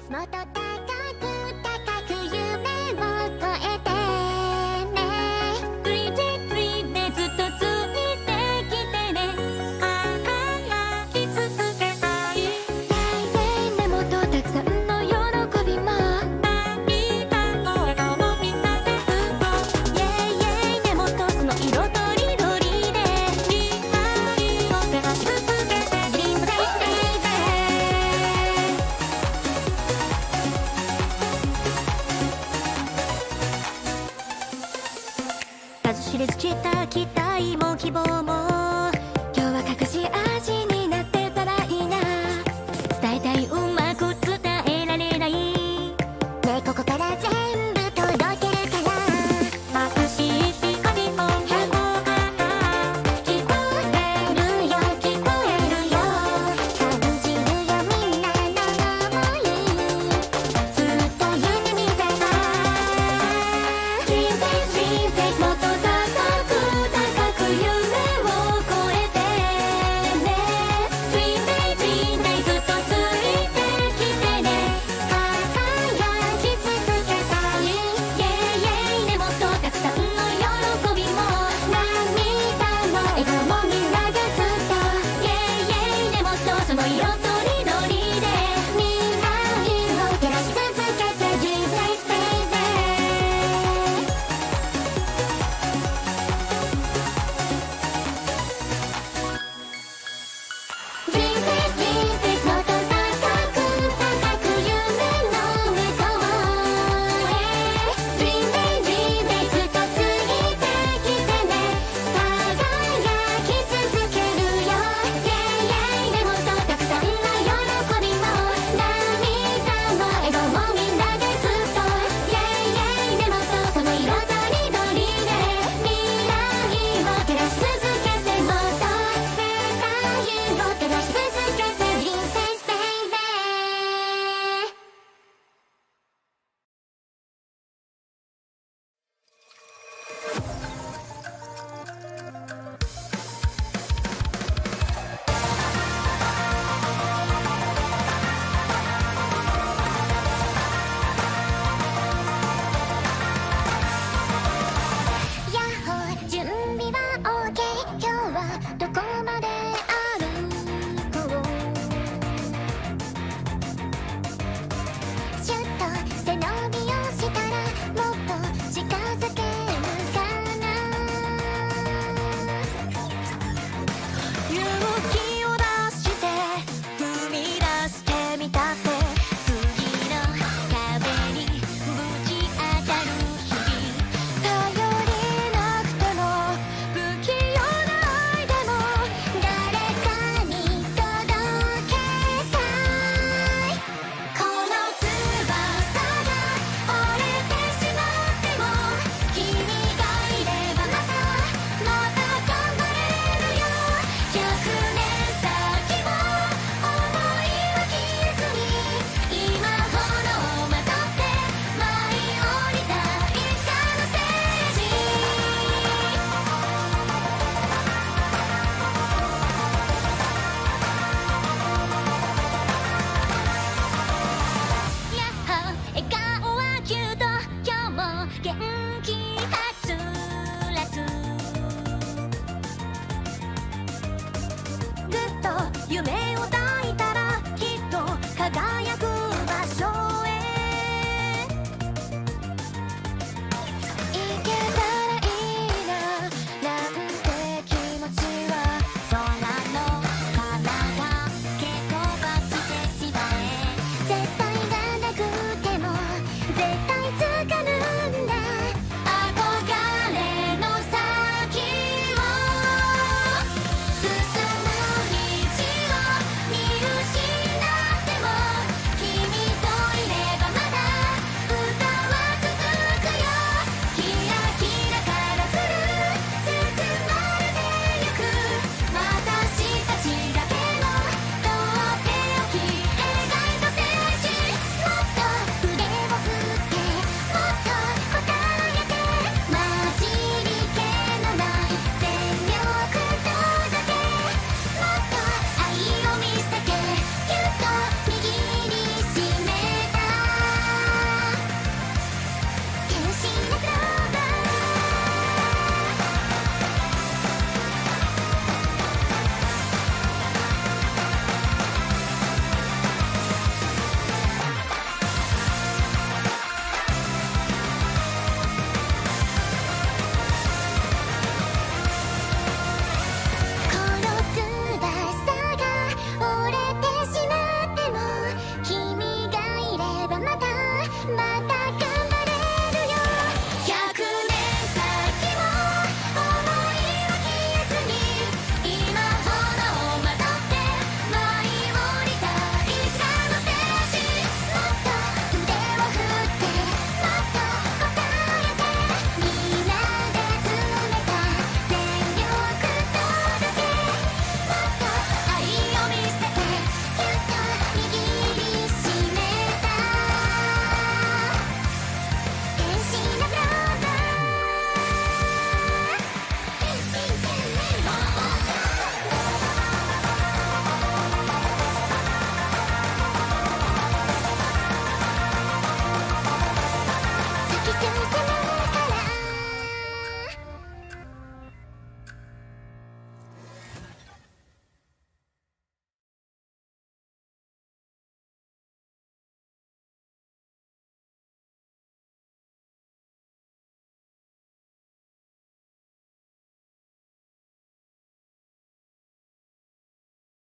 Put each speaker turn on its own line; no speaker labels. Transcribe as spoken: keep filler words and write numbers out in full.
もっと高く高く夢を越えてね Dream it dream でずっとついてきてね輝き続けたい Yeah yeah もっとたくさんの喜びも涙の笑顔もみんなでずっと Yeah yeah もっとその色とりどりで未来を照らし続けて Dream Day数知れず散った期待も希望も今日は隠し味になってたらいいな伝えたいうまく伝えられないねここから全部届けるから眩しい光の平行が聞こえるよ聞こえるよ感じるよみんなの想いずっと夢見てた Dream Place Dream Place もっと高く高く夢を越えてね Dream Day Dream Day ずっとついてきてね輝き続けたい Yeah yeah ねもっとたくさんの喜びも涙の笑顔もみんなでずっと Yeah yeah ねもっとその色と